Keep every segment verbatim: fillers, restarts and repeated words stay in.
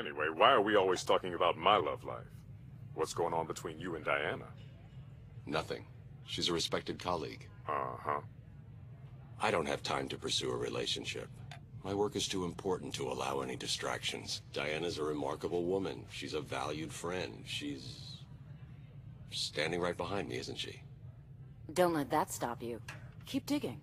Anyway, why are we always talking about my love life? What's going on between you and Diana? Nothing. She's a respected colleague. Uh-huh. I don't have time to pursue a relationship. My work is too important to allow any distractions. Diana's a remarkable woman. She's a valued friend. She's standing right behind me, isn't she? Don't let that stop you. Keep digging.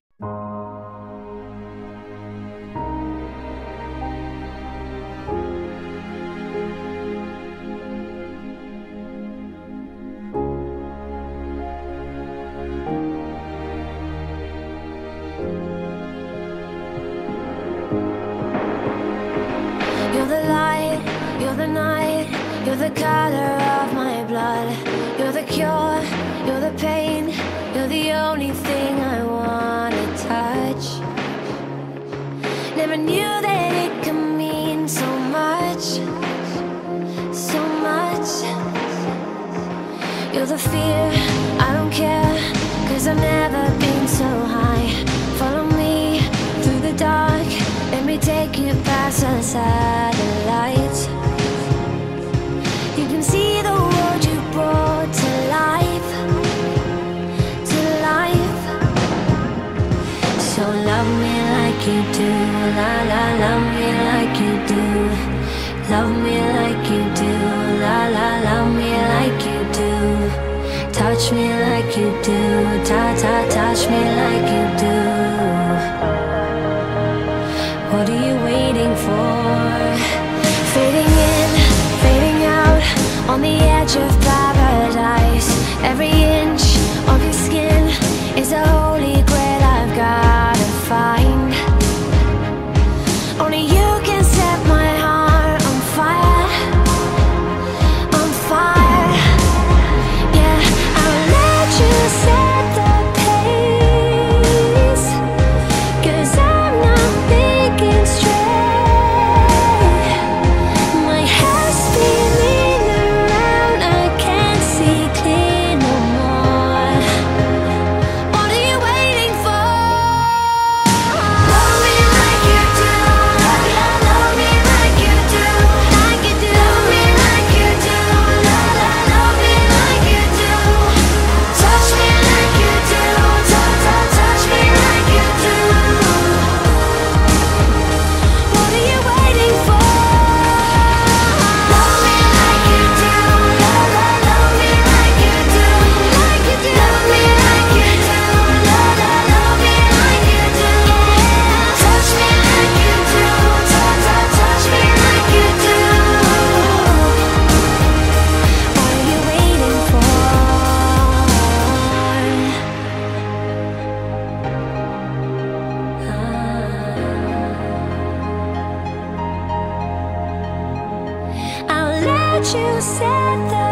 You're the light, you're the night, you're the color of my blood. You're the cure, you're the pain, you're the only thing I wanna touch. Never knew that it could mean so much, so much. You're the fear, I don't care, cause I've never been so high. Follow me through the dark, let me take you past the satellites. You can see the world you brought to life, to life. So love me like you do, la la, love me like you do. Love me like you do, la la, love me like you do. Touch me like you do, ta ta, touch me like you do. What are you waiting for? Fading in, fading out, on the edge of paradise. Every inch of your skin is a holy grail I've gotta find. Only you can set my heart on fire, on fire. Yeah, I'll let you set the pace, cause I'm not thinking straight. My head's spinning around, I can't see clear no more. What are you waiting for? Love me like you do, love me, love me like you do, like you do. Love me like you do, love, love, love me like you do. Touch me like you do, touch, touch, touch me like you do. What are you waiting for? Love me like you do, love, love, love me like you do, like you do. Love me like you do, love, love, love me like you do. Touch me like you do, touch, touch, touch me like you do. What are you waiting for? I'll let you set the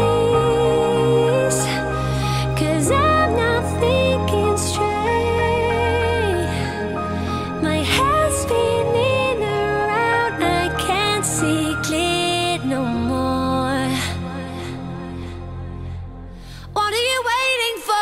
pace, cause I'm not thinking straight. My head's spinning around, I can't see clear no more. What are you waiting for?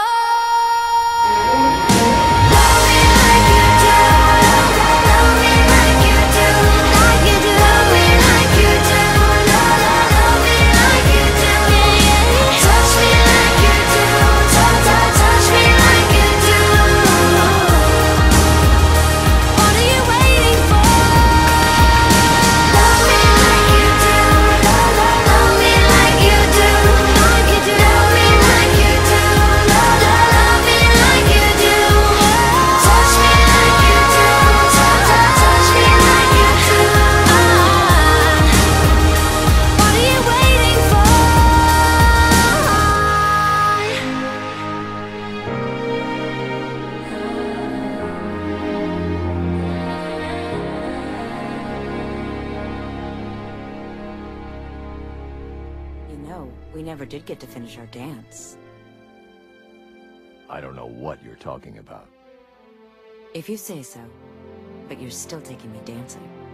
Love me like you do, love, love, love me like you do, like you do. Love me like you do, love, love, love me like you do. Touch me like you do, touch, touch, touch me like you do. What are you waiting for? Love me like you do, love, love, love me like you do, like you do. Love me like you do, love, love, love me like you do. Touch me like you do, touch, touch, touch me like you do. What are you waiting for? You know, we never did get to finish our dance. I don't know what you're talking about. If you say so, but you're still taking me dancing.